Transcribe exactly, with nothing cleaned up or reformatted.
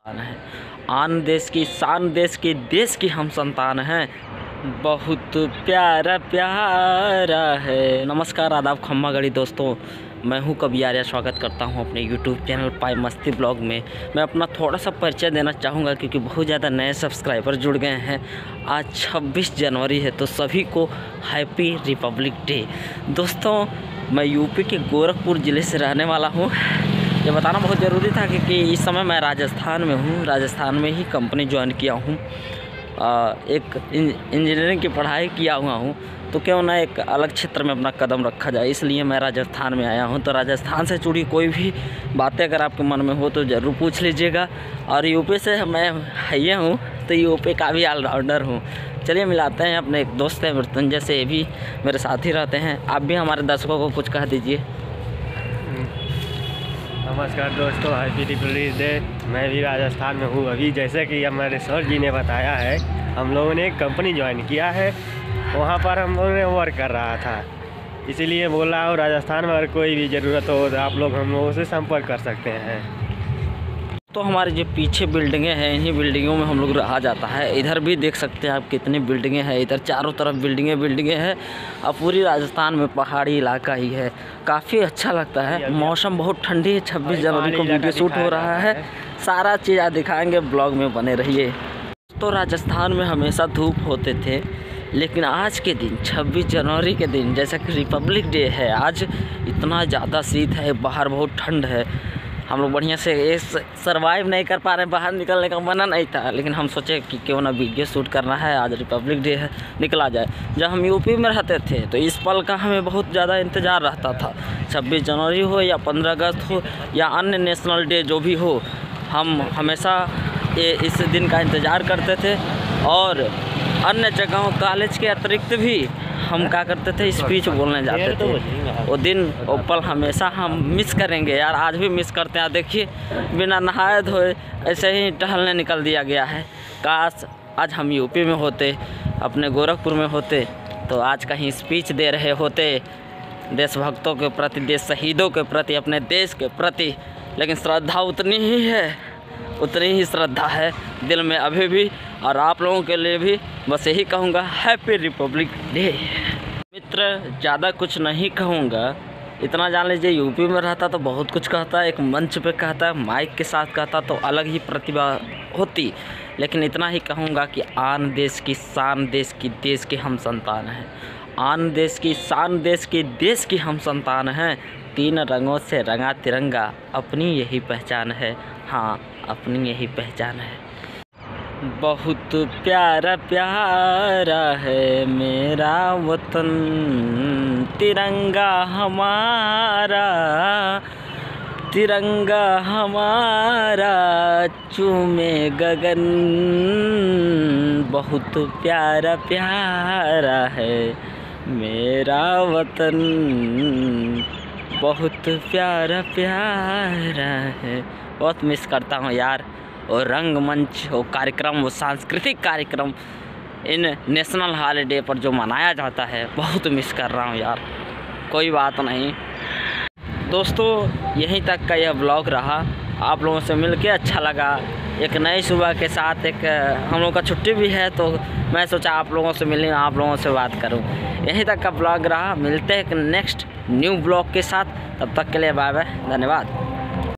है। आन देश की शान, देश की देश की हम संतान हैं, बहुत प्यारा प्यारा है। नमस्कार, आदाब, खम्मा गढ़ी दोस्तों, मैं हूं कवि आर्या। स्वागत करता हूं अपने यूट्यूब चैनल पाई मस्ती ब्लॉग में। मैं अपना थोड़ा सा परिचय देना चाहूँगा क्योंकि बहुत ज़्यादा नए सब्सक्राइबर जुड़ गए हैं। आज छब्बीस जनवरी है तो सभी को हैप्पी रिपब्लिक डे। दोस्तों, मैं यूपी के गोरखपुर ज़िले से रहने वाला हूँ। ये बताना बहुत ज़रूरी था क्योंकि इस समय मैं राजस्थान में हूँ। राजस्थान में ही कंपनी ज्वाइन किया हूँ, एक इंजीनियरिंग की पढ़ाई किया हुआ हूँ, तो क्यों ना एक अलग क्षेत्र में अपना कदम रखा जाए, इसलिए मैं राजस्थान में आया हूँ। तो राजस्थान से जुड़ी कोई भी बातें अगर आपके मन में हो तो ज़रूर पूछ लीजिएगा। और यूपी से मैं हैया हूँ, तो यूपी का भी ऑलराउंडर हूँ। चलिए मिलाते हैं, अपने एक दोस्त हैं मृत्युंजय से, ये भी मेरे साथ ही रहते हैं। आप भी हमारे दर्शकों को कुछ कह दीजिए। नमस्कार दोस्तों, हैप्पी रिपब्लिक डे। मैं भी राजस्थान में हूँ अभी। जैसे कि हमारे सर जी ने बताया है, हम लोगों ने एक कंपनी ज्वाइन किया है, वहाँ पर हम लोगों ने वर्क कर रहा था, इसीलिए बोला। और राजस्थान में अगर कोई भी ज़रूरत हो तो आप लोग हम लोगों से संपर्क कर सकते हैं। तो हमारे जो पीछे बिल्डिंगें हैं, इन्हीं बिल्डिंगों में हम लोग रहा जाता है। इधर भी देख सकते हैं आप कितनी बिल्डिंगें हैं, इधर चारों तरफ बिल्डिंगें बिल्डिंगें हैं। अब पूरी राजस्थान में पहाड़ी इलाका ही है, काफ़ी अच्छा लगता है। मौसम बहुत ठंडी है। छब्बीस जनवरी को वीडियो शूट हो रहा है, सारा चीज़ आप दिखाएंगे, ब्लॉग में बने रहिए। तो राजस्थान में हमेशा धूप होते थे, लेकिन आज के दिन छब्बीस जनवरी के दिन, जैसा कि रिपब्लिक डे है, आज इतना ज़्यादा शीत है, बाहर बहुत ठंड है। हम लोग बढ़िया से ये सर्वाइव नहीं कर पा रहे, बाहर निकलने का मना नहीं था, लेकिन हम सोचे कि क्यों ना वीडियो शूट करना है, आज रिपब्लिक डे है, निकला जाए। जब हम यूपी में रहते थे तो इस पल का हमें बहुत ज़्यादा इंतज़ार रहता था। छब्बीस जनवरी हो या पंद्रह अगस्त हो या अन्य नेशनल डे जो भी हो, हम हमेशा ये इस दिन का इंतज़ार करते थे। और अन्य जगहों, कॉलेज के अतिरिक्त भी हम क्या करते थे, स्पीच बोलने जाते थे। वो दिन वो पल हमेशा हम मिस करेंगे यार, आज भी मिस करते हैं। देखिए, बिना नहाए धोए ऐसे ही टहलने निकल दिया गया है। काश आज हम यूपी में होते, अपने गोरखपुर में होते, तो आज कहीं स्पीच दे रहे होते देशभक्तों के प्रति, देश शहीदों के प्रति, अपने देश के प्रति। लेकिन श्रद्धा उतनी ही है, उतनी ही श्रद्धा है दिल में अभी भी। और आप लोगों के लिए भी बस यही कहूँगा, हैप्पी रिपब्लिक डे। मित्र, ज़्यादा कुछ नहीं कहूँगा, इतना जान लीजिए, यूपी में रहता तो बहुत कुछ कहता, एक मंच पे कहता, माइक के साथ कहता तो अलग ही प्रतिभा होती। लेकिन इतना ही कहूँगा कि आन देश की शान, देश की देश की हम संतान हैं। आन देश की शान, देश की देश की हम संतान हैं। तीन रंगों से रंगा तिरंगा, अपनी यही पहचान है। हाँ, अपनी यही पहचान है। बहुत प्यारा प्यारा है मेरा वतन, तिरंगा हमारा, तिरंगा हमारा चूमे गगन। बहुत प्यारा प्यारा है मेरा वतन, बहुत प्यारा प्यारा है। बहुत मिस करता हूँ यार, और रंगमंच, वो कार्यक्रम, वो सांस्कृतिक कार्यक्रम इन नेशनल हॉलीडे पर जो मनाया जाता है, बहुत मिस कर रहा हूँ यार। कोई बात नहीं दोस्तों, यहीं तक का यह ब्लॉग रहा। आप लोगों से मिलके अच्छा लगा, एक नई सुबह के साथ। एक हम लोग का छुट्टी भी है, तो मैं सोचा आप लोगों से मिलूँ, आप लोगों से बात करूँ। यहीं तक का ब्लॉग रहा। मिलते हैं एक नेक्स्ट न्यू ब्लॉग के साथ, तब तक के लिए बाय बाय, धन्यवाद।